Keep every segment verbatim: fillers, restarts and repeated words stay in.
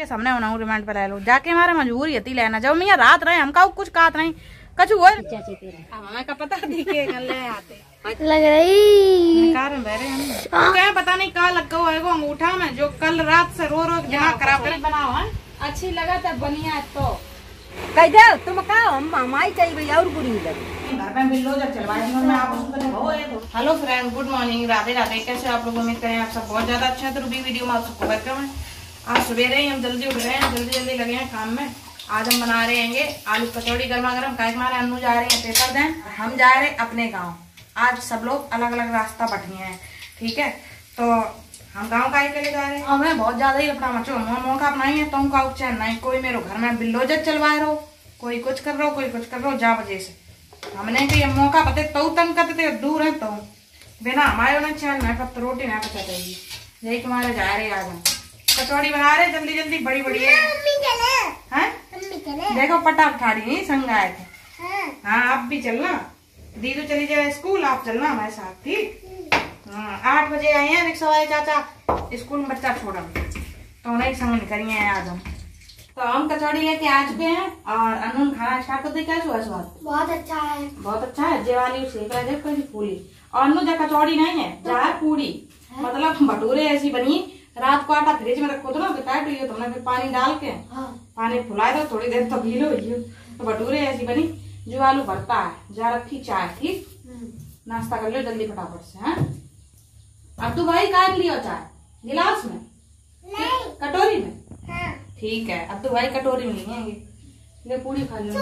के सामने बनाऊ रिमांड पे ले लो जाके हमारे मजबूरी है लेना जब मैं रात रहे हम का कुछ काट नहीं कछु और हमें का पता दिखे ले आते लग रही कारण बेरे हम क्या पता नहीं का लग गया है वो अंगूठा में जो कल रात से रो रो दिमाग खराब कर बनाओ है अच्छी लगा था बढ़िया तो कह दे तुम का हम हमारी चाहिए और बुरी लगी घर में बिल्लो जब चलवाई मैं आप उसको हो ये hello friend good morning Radhe Radhe कैसे आप लोग उम्मीद करें आप सब बहुत ज्यादा अच्छा है तो रूबी वीडियो में आप सबको वेलकम है। आज सवेरे ही हम जल्दी उठ रहे हैं जल्दी जल्दी लगे हैं काम में। आज हम बना रहे हैं आलू कचौड़ी गर्मा गर्म काय हमारे अन्नू जा रहे हैं पेपर दें हम जा रहे हैं अपने गाँव। आज सब लोग अलग अलग रास्ता बटिए हैं ठीक है तो हम गाँव का ही के लिए जा रहे हैं। हमें बहुत ज्यादा ही अपना मचो मौका अपनाई है तुम का चैन नहीं कोई मेरे घर में बिल्लो जब चलवाए रहो कोई कुछ कर रहा हो कोई कुछ कर रहा हो जा वजह से हमने कि ये मौका बते तो तंग करते थे दूर है तो बिना हमारे उन्हें चैन नहीं पत्ता रोटी नहीं पता चाहिए यही तुम्हारे जा रहे आज हम कचौड़ी बना रहे जल्दी जल्दी बड़ी बड़ी है देखो पटा ठाड़ी नहीं संग आए थे। हाँ आप भी चलना दीदू चली जाए स्कूल आप चलना हमारे साथ ठीक। आठ बजे आए हैं रिक्शा वाले चाचा स्कूल में बच्चा छोड़ा तो उन्हें संग निकली है आज हम। तो हम कचौड़ी लेके आ चुके हैं और अनून खाना स्टार्ट कर दे क्या सुबह सुबह बहुत अच्छा है बहुत अच्छा है जेवाली सेक रहा है पूरी और अनु जा कचौड़ी नहीं है जा पूरी मतलब भटूरे ऐसी बनी रात को आटा फ्रिज में रखो तो ना काट लियो तुमने फिर पानी डाल के हाँ। पानी फुला दो थोड़ी देर तो पी लो तो भटूरे ऐसी बनी जो आलू भरता है जा रखी चाय ठीक नाश्ता कर लो जल्दी फटाफट से है। अब तो भाई काट लियो चाय गिलास में कटोरी में ठीक है अब तो भाई कटोरी में लेंगे ले पूरी खा लो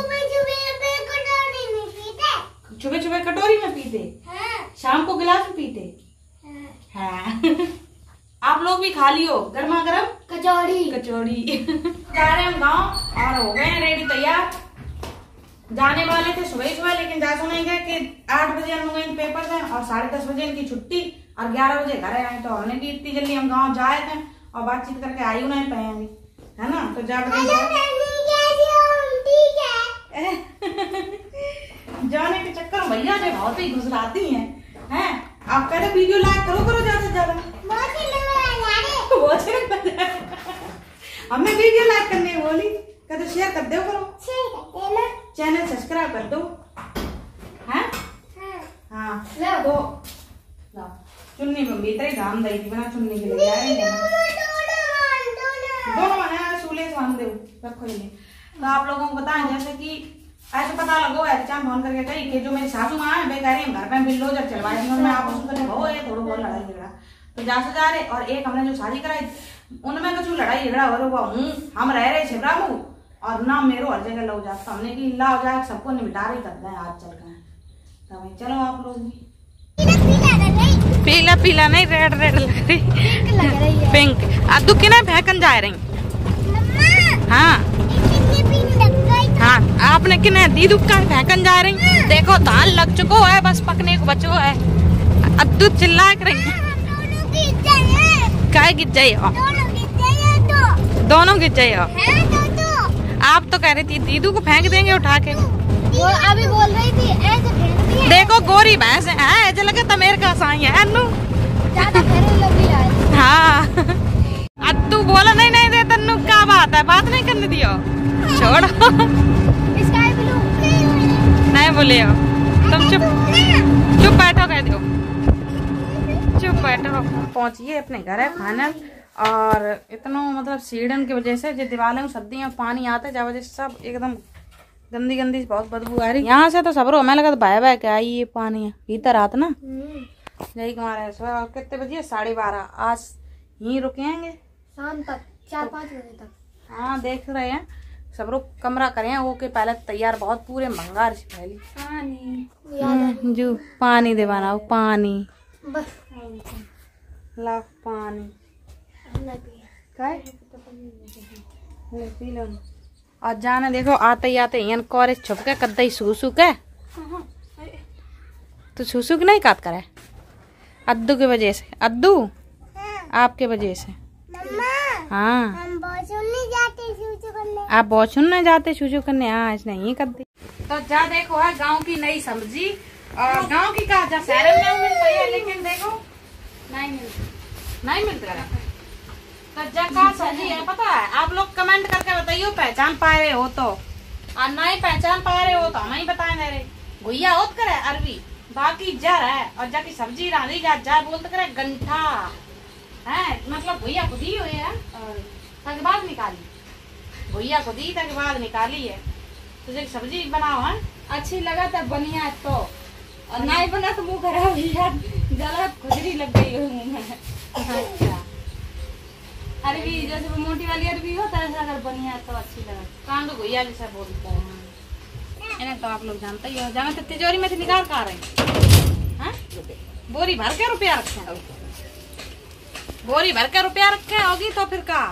सुबह सुबह कटोरी में पीते शाम को गिलास में पीते हैं। आप लोग भी खा लियो गर्मा गर्म कचौड़ी कचौड़ी जा रहे हैं हम गाँव और हो गए रेडी तैयार जाने वाले थे सुबह सुबह लेकिन जा सुने गए कि आठ बजे हम लोग पेपर थे और साढ़े दस बजे इनकी छुट्टी और ग्यारह बजे घर आए तो हमने भी इतनी जल्दी हम गाँव जाए थे और बातचीत करके आई नहीं पाएंगे है ना तो जा जाने के चक्कर में भैया जो बहुत ही घुसलाती हैं हैं आप कह रहे वीडियो लाइक करो करो ज्यादा से ज्यादा हमने वीडियो लाइक करने बोली कहते शेयर कर दो करो चैनल सब्सक्राइब कर दो हैं हाँ तो चुन्नी में भीतर ही दाम दी थी बना चुन्नी के लिए दोनों मैंने सूले से बांध दे रखो ये तो आप लोगों को बताएं जैसे कि ऐसे पता लगो है चांद फोन करके कही कि जो मेरी सासू माँ है बेकारी घर में बिल्लो जब चलवाई मैं आपस में हो ये थोड़ा बहुत लड़ाई झगड़ा तो जा से जा रहे और एक हमने जो शादी कराई उनमें कुछ लड़ाई झगड़ा हो रहा हूँ हम रह रहे छिपरा मुँह और ना मेरे हर जगह लोग जाता हमने की ला हो जाए सबको निपटा रही करते हैं आज चल गए तो चलो आप लोग भी पीला पीला नहीं रेड रेड लग रही पिंक अद्दू की ना फेंकन जा रही हाँ हाँ आपने किने दीदू का फेंकन जा रही देखो धान लग चुको है बस पकने को बचो है अद्दू चिल्ला कर रही क्या गिर जाये हो दोनों गिर जाये हो आप तो कह रही थी दीदू को फेंक देंगे उठा के वो अभी बोल रही थी ऐसे फेंक दिए देखो गोरी भैंस है ऐसे लगे तो मेरे का साई है अन्नू ज्यादा लगी है हाँ अद्दू बोला नहीं नहीं दे तन्नू क्या बात है बात नहीं करने दियो छोड़ो स्काई ब्लू नहीं बोले हो तुम चुप चुप बैठो कह दो चुप बैठो पहुंचिए अपने घर है फाइनल और इतना मतलब सीढ़न की वजह से जो दीवारें सर्दियों में पानी आता है जब वजह से सब एकदम गंदी गंदी बहुत बदबू आ रही यहाँ से तो सबरो हमें लगा भाई भाई क्या आई ये पानी भीतर आता ना यही हमारे सुबह कितने बजे साढ़े बारह आज यहीं रुकेंगे शाम तक चार पाँच बजे तक हाँ देख रहे हैं सब लोग कमरा करें वो के पहले तैयार बहुत पूरे मंगार से पहले पानी जो पानी देवाना पानी बस ला पानी पी लो और जाने देखो आते ही आते यहाँ कॉलेज छुप के कद्दा ही सूसू के तो सूसू की नहीं काट करे अद्दू की वजह से अद्दू आपके वजह से हाँ हम वॉशरूम नहीं जाते शूशू करने आप वॉशरूम नहीं जाते शूशू करने हाँ ऐसा नहीं करते तो जा देखो है गांव की नई सब्जी और गांव की कहा जा शहर में मिलती है लेकिन देखो नहीं मिलती नहीं मिलता तो जगह सही है, पता है आप लोग कमेंट करके बताइयो पहचान पा रहे हो तो, और नहीं पहचान पा रहे हो तो हमें बताए दे रहे। भैया होत करे अरबी, बाकी जर है, और जाकी सब्जी रांधी जा जा बोलते करे गंठा है, मतलब भैया खुद ही हुए है तक बाद निकाली, भैया खुद ही तक बाद निकाली है। तो जो सब्जी बनाओ है अच्छी लगा तो बढ़िया तो, और नहीं बना तो मुँह खराब जला खुजरी लग गई हो मुँह में। अच्छा अरबी जैसे वो मोटी वाली अरबी हो तो ऐसा अगर बढ़िया तो अच्छी लगा। कान तो भैया जैसा बोलते हैं इन्हें तो आप लोग जानते ही हो। जाने तो तिजोरी में से निकाल कर रहे हैं, बोरी भर के रुपया रखे, बोरी भर के रुपया रखे होगी तो फिर का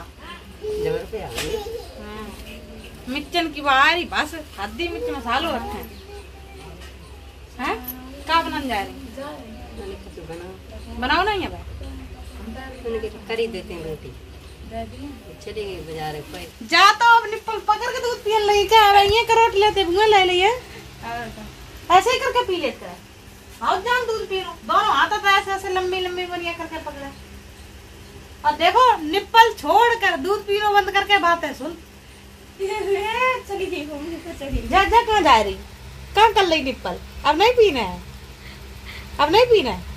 मिर्चन की बारी बस हल्दी मिर्च मसालो रखे हैं। क्या बनाने जा रही बनाओ नहीं है करी देते हैं रोटी चली गई बाजार पे जा तो अब निप्पल पकड़ के दूध पियन लगी क्या ये करोट लेते बुआ ले लिए ऐसे ही करके पी लेते हैं। और जान दूध पी लो दोनों हाथ तो ऐसे ऐसे लंबी लंबी बनिया करके पकड़े, और देखो निप्पल छोड़ कर दूध पीना बंद करके बातें सुन। चली गई तो चली जा जा कहाँ जा रही, कहाँ कर रही निप्पल, अब नहीं पीना है, अब नहीं पीना है।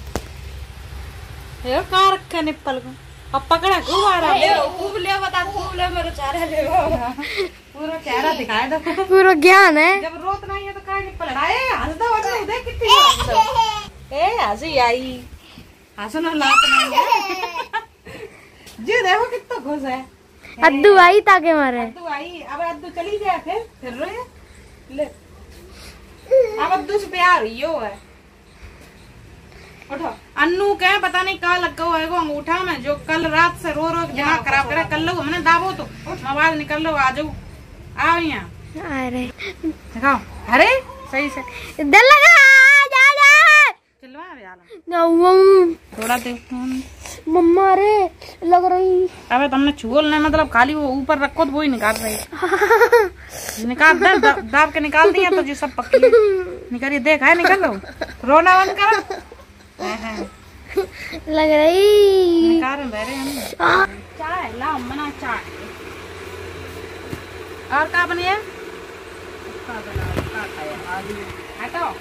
कहाँ रखा निप्पल को, अब पकड़ा खूब आ रहा है, खूब ले बता खूब ले मेरा चेहरा ले पूरा चेहरा दिखाए दो, पूरा ज्ञान है। जब रोत नहीं है तो कहाँ निप्पल अड़ाए हंस दो वरना देख कितनी ए हंसी आई, हंसो ना लात नहीं है जी देखो कितना खुश है। अद्दू आई ताके मारे, अद्दू आई, अब अद्दू चली गया फिर फिर रोए ले, अब अद्दू से प्यार हुई हो है। उठो अन्नू के पता नहीं कहा लगा हुआ है वो अंगूठा में जो कल रात से रो रो दिमाग खराब करे, कल लो हमने दाबो तो आवाज निकल लो आ जाओ आओ यहाँ अरे दिखाओ, अरे सही से डर लगा जा जा चलवा यार ना थोड़ा दे मम्मा रे लग रही। अबे तुमने छुओल नहीं मतलब खाली वो ऊपर रखो तो वो ही निकाल रही निकाल दे दा, दाब के निकाल दिया तो जो सब पक्की निकालिए देखा है निकल लो रोना बंद करो लग रही निकाल रहे हम चाय लाओ मना चाय और क्या बनिए हटाओ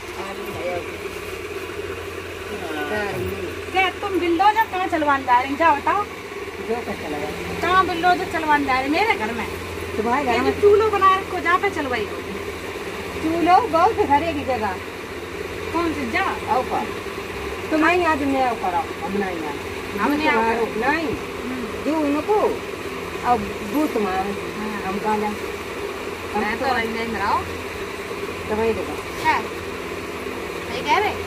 क्या तुम बिल्डोजर कहाँ चलवाने जा रही जाओ बताओ कहाँ बिल्डोजर चलवाने जा रही मेरे घर में तुम्हारे घर में चूल्हो बना रखो जहाँ पे चलवाई चूल्हो गौ के घरे की जगह कौन सी जा आओ पर तुम्हारे यहाँ नहीं आओ करो हम नहीं यहाँ हम नहीं आओ नहीं दू उनको अब दू तुम्हारे हम कहाँ जाए मैं तो रही रहो तुम्हारी देखो क्या सही कह रहे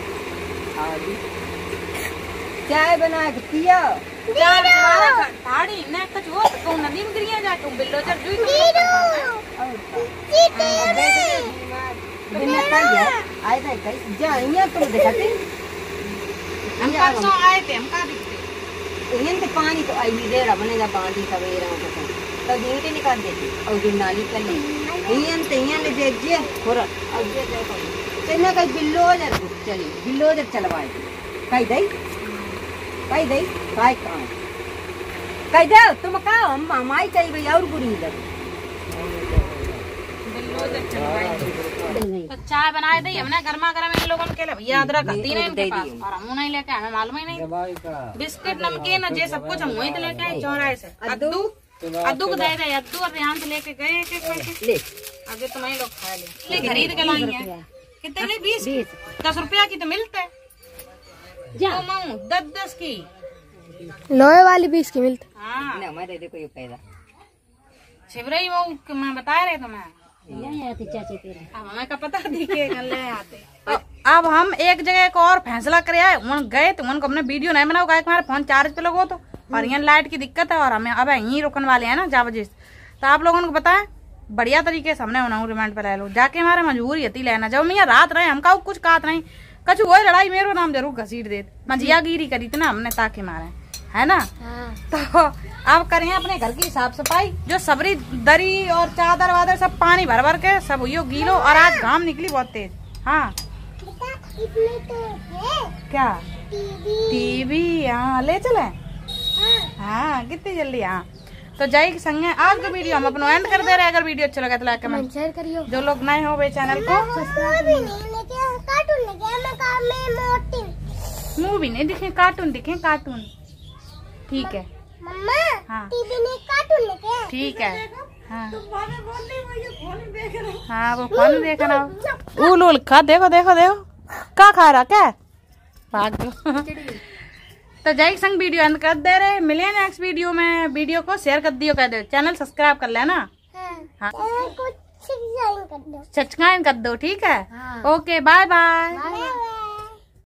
चाय बना के पियो थाड़ी ने कुछ हो तो नदी में गिरिया जा तुम बिल्डोजर जुई बिना कहिए आए थे कहीं जा यहाँ तुम देखते हम परसों आए थे हम कहाँ दिखते इन्हें तो पानी तो आई देरा बनेगा पानी सवेरा को तो दिन निकाल देती और दिन नाली कर ली इन्हें तो इन्हें ले देख जे थोड़ा अब जे देखो चलना कहीं बिल्डोजर चली बिल्डोजर चलवाए कहीं दई कहीं दई काय काम कहीं दे तुम कहा हम हमारी चाहिए भाई और बुरी लग बिल्डोजर चलवाई तो चाय बनाए दी हमने गर्मा गर्म इन लोगों के लिए भैया अदरक हल्दी नहीं इनके पास और हम नहीं लेके हमें मालूम ही नहीं बिस्किट नमकीन जे सब कुछ हम वहीं लेके आए चौराहे से अद्दू अद्दू को दे दे अद्दू और रेहान से लेके गए एक एक पैकेट ले आगे तुम्हारे लोग खा ले ले खरीद के लाई है कितने की बीस दस रुपया की तो मिलते दस दस की लोहे वाली बीस की मिलती। हाँ हमारे देखो ये पैदा छिबरई वो मैं बता रहे तुम्हें चाची तेरे अब हमें का पता दिखे ले आते अब हम एक जगह को और फैसला करे आए उन गए तो उनको हमने वीडियो नहीं बनाओ क्या हमारे फोन चार्ज पे लगो तो और यहाँ लाइट की दिक्कत है और हमें अब यहीं रुकने वाले हैं ना जा वजह से तो आप लोगों को बताएं बढ़िया तरीके से हमने बनाऊ रिमांड पे ले लो जाके हमारे मजबूरी है लेना जब मैं रात रहे हम का कुछ कात नहीं कछु वही लड़ाई मेरो नाम जरूर घसीट दे मजिया गिरी करी थी ना हमने ताकि मारे है ना। तो अब करें अपने घर की साफ सफाई जो सबरी दरी और चादर वादर सब पानी भर भर के सब यो गीलो और आज घाम निकली बहुत तेज। हाँ क्या टीवी हाँ ले चले हाँ कितनी जल्दी। हाँ तो जय संग आज का वीडियो हम अपना एंड कर दे रहे हैं। अगर वीडियो अच्छा लगा तो लाइक कमेंट शेयर करियो। जो लोग नए हो वे चैनल को मूवी नहीं दिखे, कार्टून दिखे, कार्टून। ठीक है हाँ ठीक है। हाँ हाँ वो फोन देख रहा। उल उल खा, देखो देखो देखो क्या खा रहा क्या। भाग दो। तो जय संग वीडियो एंड कर दे रहे। मिले नेक्स्ट वीडियो में। वीडियो को शेयर कर दियो, कर दो, चैनल सब्सक्राइब कर लेना। हाँ सब्सक्राइब कर दो ठीक है। Okay bye bye.